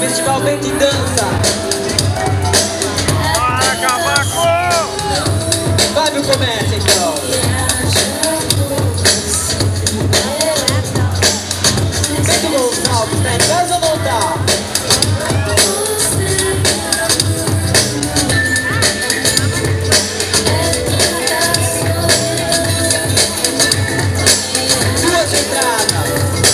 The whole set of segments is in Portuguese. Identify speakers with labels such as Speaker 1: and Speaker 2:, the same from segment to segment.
Speaker 1: Festival Vem de Dança. Vai pro comércio então. Vem do Gonçalves, tá em casa ou não tá? Duas entradas.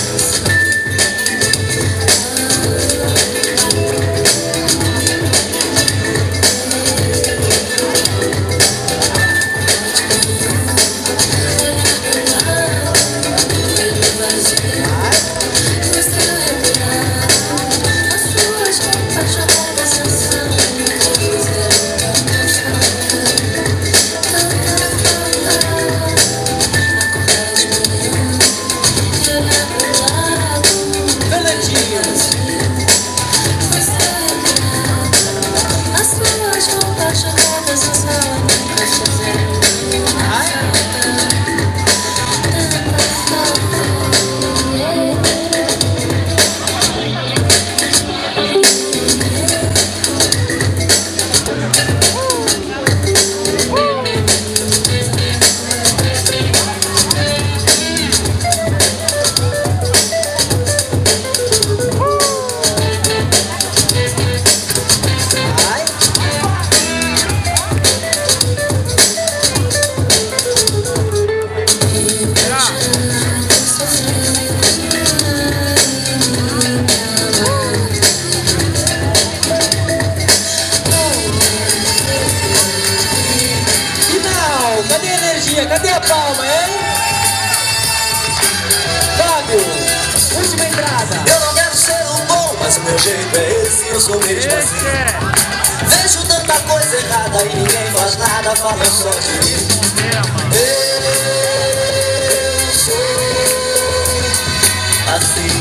Speaker 1: Cadê a energia? Cadê a palma, hein? Fábio, última entrada.
Speaker 2: Eu não quero ser um bom, mas o meu jeito é esse, eu sou mesmo assim. Vejo tanta coisa errada e ninguém faz nada, fala só de mim. Eu sou assim.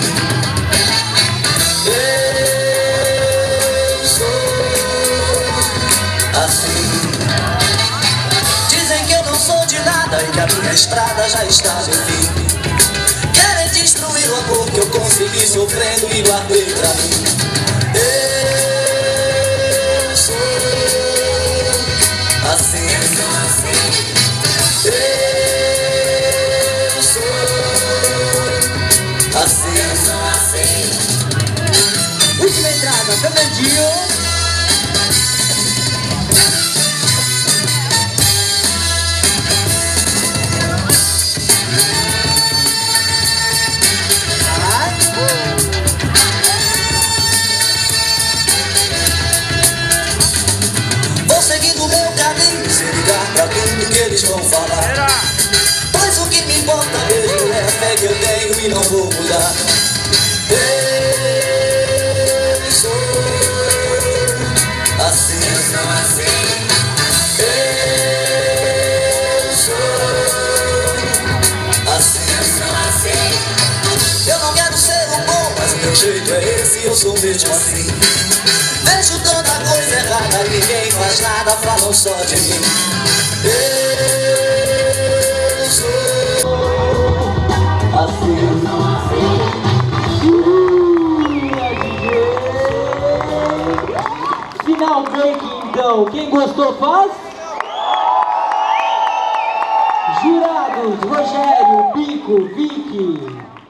Speaker 2: Eu sou assim. E a minha estrada já está no fim. Querem destruir o amor que eu consegui sofrendo e guardei pra mim. Eu sou assim. Eu sou assim.
Speaker 1: Última entrada, Fernandinho.
Speaker 2: Pra tudo que eles vão falar, pois o que me importa mesmo é a fé que eu tenho e não vou mudar. Eu sou assim. Eu sou assim. Eu não quero ser um bom, mas o meu jeito é esse, eu sou mesmo assim. Vejo tanta coisa errada, ninguém faz nada, falam só de mim. Eu sou assim.
Speaker 1: Final break então. Quem gostou faz? Jurados, Rogério, Pico, Vicky.